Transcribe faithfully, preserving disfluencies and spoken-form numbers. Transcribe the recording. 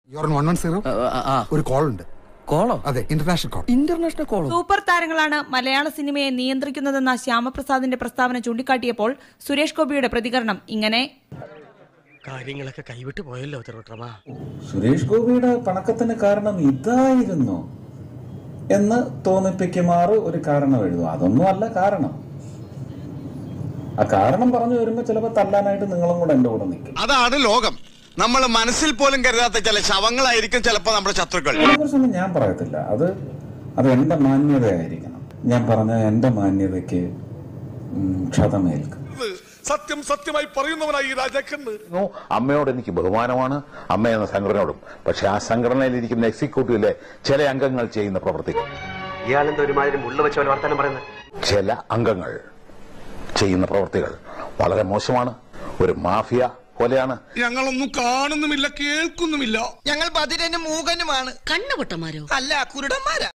ഒരു കോൾ ഉണ്ട്. കോളോ? അതെ, ഇന്റർനാഷണൽ കോൾ. ഇന്റർനാഷണൽ കോളോ? സൂപ്പർ താരങ്ങളാണ് മലയാള സിനിമയെ നിയന്ത്രിക്കുന്നതെന്ന ശ്യാമപ്രസാദിന്റെ പ്രസ്താവന ചൂണ്ടിക്കാട്ടിയപ്പോൾ സുരേഷ് ഗോപിയുടെ പ്രതികരണം ഇങ്ങനെ: കാര്യങ്ങളൊക്കെ കൈവിട്ട് പോയല്ലോ തിരുവട്ടമാ. സുരേഷ് ഗോപിയുടെ പണക്കത്തിന് കാരണം ഇതായിരുന്നു എന്ന് തോന്നിപ്പിക്കുമാറ് ഒരു കാരണം എഴുതും. അതൊന്നും അല്ല കാരണം. ആ കാരണം പറഞ്ഞു വരുമ്പോ ചിലപ്പോ തല്ലാനായിട്ട് നിങ്ങളും കൂടെ എന്റെ കൂടെ നിൽക്കും. അതാണ് ലോകം. നമ്മൾ മനസ്സിൽ പോലും കരുതാത്ത ചില ശവങ്ങളായിരിക്കും ചിലപ്പോ നമ്മുടെ ശത്രുക്കൾ. അതിനെക്കുറിച്ചൊന്നും ഞാൻ പറയത്തില്ല. അത് അത് എന്റെ മാന്യതയായിരിക്കണം. ഞാൻ പറഞ്ഞ എന്റെ മാന്യതയ്ക്ക് ക്ഷതമേൽക്കും. സത്യം സത്യമായി പറയുന്നവനായി രാജാക്കന്ന്. അമ്മയോട് എനിക്ക് ബഹുമാനമാണ്, അമ്മ എന്ന സംഘടനയോടും. പക്ഷെ ആ സംഘടനയിൽ ഇരിക്കുന്ന എക്സിക്യൂട്ടീവിലെ ചില അംഗങ്ങൾ ചെയ്യുന്ന പ്രവൃത്തികൾ, ഇയാളെന്താ ഒരുമാതിരി മുള്ള വെച്ച പോലെ വർത്താനം പറയുന്നത്? ചില അംഗങ്ങൾ ചെയ്യുന്ന പ്രവൃത്തികൾ വളരെ മോശമാണ്. ഒരു മാഫിയ പോലെയാണ്. ഞങ്ങളൊന്നും കാണുന്നുമില്ല, കേൾക്കുന്നുമില്ല. ഞങ്ങൾ ബധിരനും മൂകനുമാണ്. കണ്ണുപൊട്ടന്മാരോ? അല്ല, കുരുടന്മാരാ.